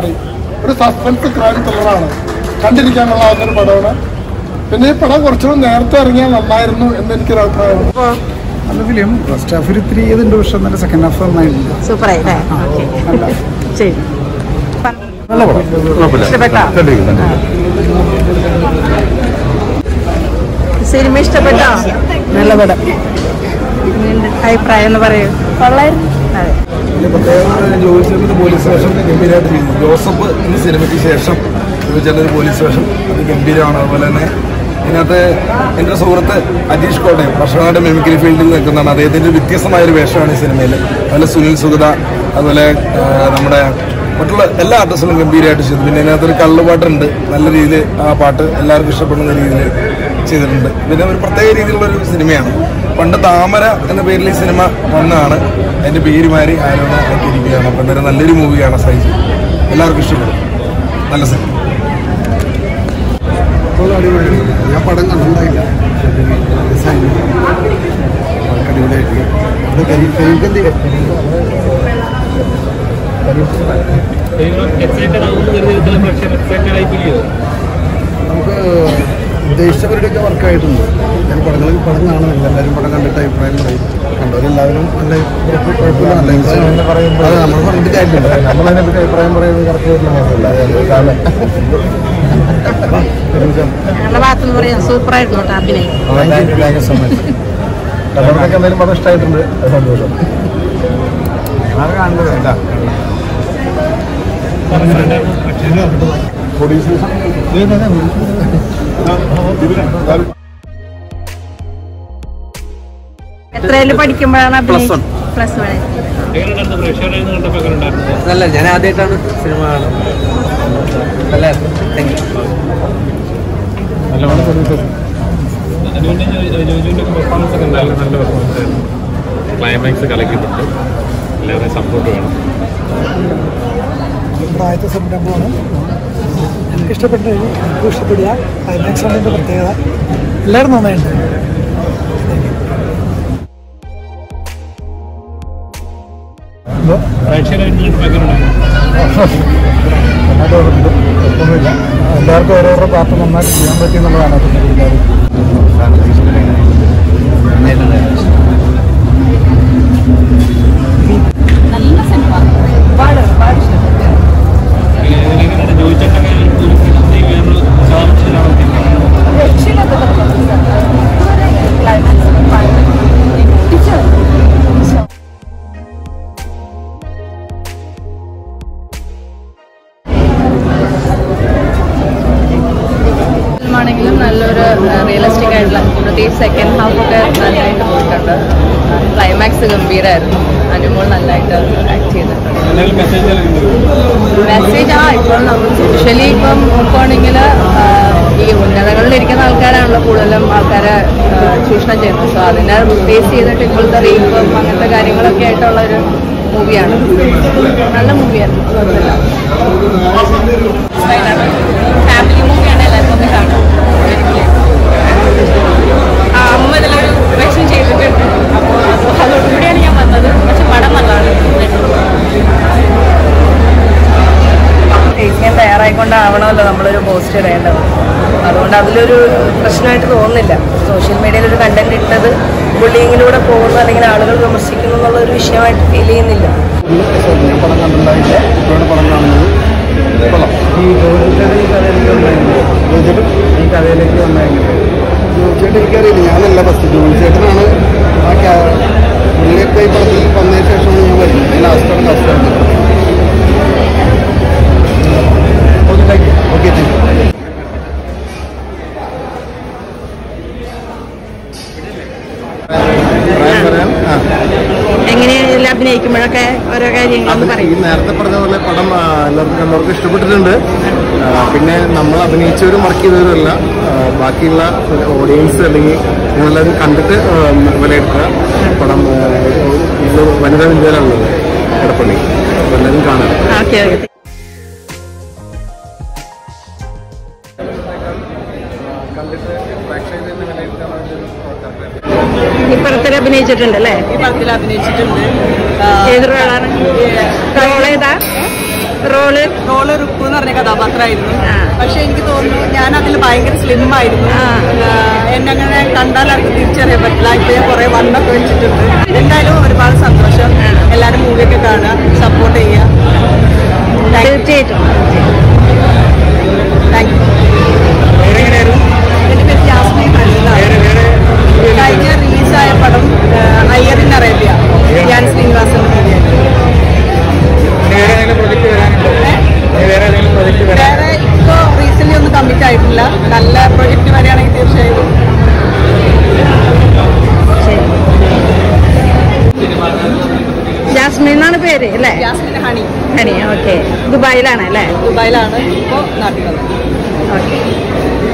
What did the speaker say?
മാറി. ഒരു suspense crime ത്രില്ലറാണ്, കണ്ടിരിക്കാൻ കൊള്ളാവുന്നൊരു പടമാണ്. പിന്നെ ഈ പടം കുറച്ചുകൂടി നേരത്തെ ഇറങ്ങിയാൽ നന്നായിരുന്നു എന്ന് എനിക്കൊരു അഭിപ്രായമാണ്. നല്ല ഫിലിം. ഫസ്റ്റ് ഹാഫ് ഇത്തിരി ചെയ്തിട്ടുണ്ട്, പക്ഷെ നല്ല സെക്കൻഡ് ഹാഫ് നന്നായിട്ടുണ്ട്. സൂപ്പറായില്ലേ? ശരി. നല്ല പടം, സിനിമ ഇഷ്ടപ്പെട്ടോ? നല്ല പടം. അഭിപ്രായം എന്ന് പറയൂ. കൊള്ളായിരുന്നു. അതെ. പോലീസ് സ്റ്റേഷൻ ഗംഭീരമായിട്ട് ചെയ്യുന്നു. ജോസഫ് എന്ന സിനിമയ്ക്ക് ശേഷം ഒരു പോലീസ് സ്റ്റേഷൻ അത് ഗംഭീരമാണ്. അതുപോലെ തന്നെ ഇതിനകത്ത് എൻ്റെ സുഹൃത്ത് അജീഷ് കോട്ടയം വർഷങ്ങളുടെ മെമിക്രി ഫീൽഡിൽ നിൽക്കുന്നതാണ്. അദ്ദേഹത്തിൻ്റെ വ്യത്യസ്തമായൊരു വേഷമാണ് ഈ സിനിമയിൽ. അതുപോലെ സുനിൽ സുഗത, അതുപോലെ നമ്മുടെ മറ്റുള്ള എല്ലാ ആർട്ടിസ്റ്റുകളും ഗംഭീരമായിട്ട് ചെയ്തു. പിന്നെ ഇതിനകത്തൊരു കള്ളുപാട്ടുണ്ട്, നല്ല രീതിയിൽ ആ പാട്ട് എല്ലാവർക്കും ഇഷ്ടപ്പെടുന്ന രീതിയിൽ ചെയ്തിട്ടുണ്ട്. പിന്നെ ഒരു പ്രത്യേക രീതിയിലുള്ളൊരു സിനിമയാണ്. പണ്ട് താമര എന്ന പേരിൽ ഈ സിനിമ വന്നതാണ്. അതിൻ്റെ പേര് മാറി ആരോണ ഇരിക്കുകയാണ്. അപ്പം എന്തായാലും നല്ലൊരു മൂവിയാണ്. സൈസ് എല്ലാവർക്കും ഇഷ്ടപ്പെടും. നല്ല സിനിമ. ഞാൻ പടം കണ്ടിട്ടുണ്ടായില്ല. അടിപൊളിയായിട്ട് നമുക്ക് ഉദ്ദേശിച്ചവരുടെയൊക്കെ വർക്കായിട്ടുണ്ട്. ഞാൻ പടം കാണുന്നില്ല. എല്ലാവരും പടം കണ്ടിട്ട് അഭിപ്രായം പറയും. കണ്ടവരെല്ലാവരും നല്ല കുഴപ്പമില്ല. അതെ, നമ്മൾ പറഞ്ഞിട്ട് കാര്യമില്ല. നമ്മളതിനെ പറ്റി അഭിപ്രായം പറയുന്നത് കറക്റ്റ് സൂപ്പറായിരുന്നു. എല്ലാവർക്കും എന്തായാലും പടം ഇഷ്ടമായിട്ടുണ്ട്. സന്തോഷം. കാണുന്നതല്ല എത്രയില് പഠിക്കുമ്പോഴാണ്? പ്ലസ് 1. നല്ല, ഞാൻ ആദ്യമായിട്ടാണ് സിനിമ കാണുന്നത്. ക്ലൈമാക്സ് കളിക്കുന്നുണ്ട്. എല്ലാവരുടെയും സപ്പോർട്ട് വേണം. ആദ്യത്തെ സംരംഭമാണ്. എനിക്ക് ഇഷ്ടപ്പെട്ടു. എനിക്കും ഇഷ്ടപ്പെടുക. ക്ലൈമാക്സ് ആണ് എൻ്റെ പ്രത്യേകത. എല്ലാവരും നന്നായിട്ടുണ്ട്. എല്ലാവർക്കും ഓരോരോ പാർട്ട് നന്നായിട്ട് ചെയ്യാൻ പറ്റിയെന്നുള്ളതാണ്. ആണെങ്കിലും നല്ലൊരു റിയലിസ്റ്റിക് ആയിട്ടുള്ള, പ്രത്യേകിച്ച് സെക്കൻഡ് ഹാഫ് ഒക്കെ നല്ലതായിട്ട് പോയിട്ടുണ്ട്. ക്ലൈമാക്സ് ഗംഭീരമായിരുന്നു. അനുമോൾ നല്ലതായിട്ട് ആക്ട് ചെയ്തിട്ടുണ്ട്. മെസ്സേജ് ഇപ്പോൾ സ്പെഷ്യലി ഇപ്പം നോക്കുകയാണെങ്കിൽ ഈ ഉന്നതങ്ങളിലിരിക്കുന്ന ആൾക്കാരാണല്ലോ കൂടുതലും ആൾക്കാരെ ചൂഷണം ചെയ്യുന്നത്. സോ അതിനെ ബേസ് ചെയ്തിട്ട് ഇപ്പോഴത്തെ റേപ്പും അങ്ങനത്തെ കാര്യങ്ങളൊക്കെ ആയിട്ടുള്ള ഒരു മൂവിയാണ്. നല്ല മൂവിയായിരുന്നു. ഫാമിലി മൂവിയാണ്. എല്ലാവർക്കും ഒന്ന് കാണാം. അമ്മ ഇതിലൊരു വേഷം ചെയ്തിട്ടുണ്ട്. അപ്പോൾ അതോടുകൂടിയാണ് ഞാൻ വന്നത്. പക്ഷെ പടം നല്ലതാണ്. ടേസ്റ്റിന് തയ്യാറായിക്കൊണ്ടാവണമല്ലോ നമ്മളൊരു പോസ്റ്റ് ഇടേണ്ടത്. അതുകൊണ്ട് അതിലൊരു പ്രശ്നമായിട്ട് തോന്നുന്നില്ല. സോഷ്യൽ മീഡിയയിൽ ഒരു കണ്ടന്റ് ഇട്ടത് ബുള്ളിങ്ങിലൂടെ പോകുന്നു അല്ലെങ്കിൽ ആളുകൾ വിമർശിക്കുന്നു എന്നുള്ളൊരു വിഷയമായിട്ട് ഫീൽ ചെയ്യുന്നില്ല. പടം കണ്ടിട്ടുണ്ടായില്ല. ഇപ്പോഴാണ് പടം കാണുന്നത്. ഈ കഥയിലേക്ക് വന്നെങ്കിൽ ജോലിച്ചേട്ടൻ എനിക്കറിയില്ല. ഞാനല്ല ഫസ്റ്റ് ജോലിച്ചേട്ടനാണ്. ആ പുള്ളിയൊക്കെ ഈ പടത്തിൽ വന്നതിന് ശേഷമാണ് ഞാൻ വരുന്നത്. ഞാൻ ലാസ്റ്റാണ് ഓക്കെ. എങ്ങനെയാണ് അഭിനയിക്കുമ്പോഴൊക്കെ ഓരോ കാര്യങ്ങൾ പറയും. നേരത്തെ പറഞ്ഞ പോലെ പടം എല്ലാവർക്കും ഇഷ്ടപ്പെട്ടിട്ടുണ്ട്. പിന്നെ നമ്മൾ അഭിനയിച്ചവരും വർക്ക് ചെയ്തവരുമല്ല, ബാക്കിയുള്ള ഓഡിയൻസ് അല്ലെങ്കിൽ നിങ്ങളെല്ലാവരും കണ്ടിട്ട് വിലയിരുത്തുക. പടം വനിതാ വിദ്യാലയമുള്ളത് എടപ്പള്ളി. എല്ലാവരും കാണാം. ഈ പടത്തിൽ അഭിനയിച്ചിട്ടുണ്ടല്ലേ? ഈ പടത്തിൽ അഭിനയിച്ചിട്ടുണ്ട്. ഏത് റോളാണ്? റോൾ ഏതാ? റോള് റുക്കു എന്ന് പറഞ്ഞ കഥാപാത്രമായിരുന്നു. പക്ഷെ എനിക്ക് തോന്നുന്നു ഞാൻ അതിൽ ഭയങ്കര സ്ലിം ആയിരുന്നു. എന്നെ അങ്ങനെ കണ്ടാൽ അവർക്ക് തിരിച്ചറിയാൻ പറ്റില്ല. ഇപ്പൊ ഞാൻ കുറെ വണ്ണൊക്കെ വെച്ചിട്ടുണ്ട്. എന്തായാലും ഒരുപാട് സന്തോഷം. എല്ലാവരും മൂവിയൊക്കെ കാണുക, സപ്പോർട്ട് ചെയ്യുക. തീർച്ചയായിട്ടും താങ്ക് യു. എൻ്റെ പേര് ജാസ്മിൻ ഹണിന്നാണ്. കഴിഞ്ഞ റിലീസായ പടം അയ്യർ ഇൻ അറേബ്യ, ഞാൻ ശ്രീനിവാസൻ. വേറെ ഇപ്പോ റീസെന്റ് ഒന്നും കമ്മിറ്റ് ആയിട്ടില്ല. നല്ല പ്രൊജക്ട് വരികയാണെങ്കിൽ തീർച്ചയായും. ജാസ്മിൻ എന്നാണ് പേര് അല്ലേ? Jasmine honey. Honey, okay. ദുബായിലാണ് അല്ലേ? ദുബായിലാണ്, ഇപ്പോൾ നാട്ടിൽ വന്നത്. ഓക്കെ.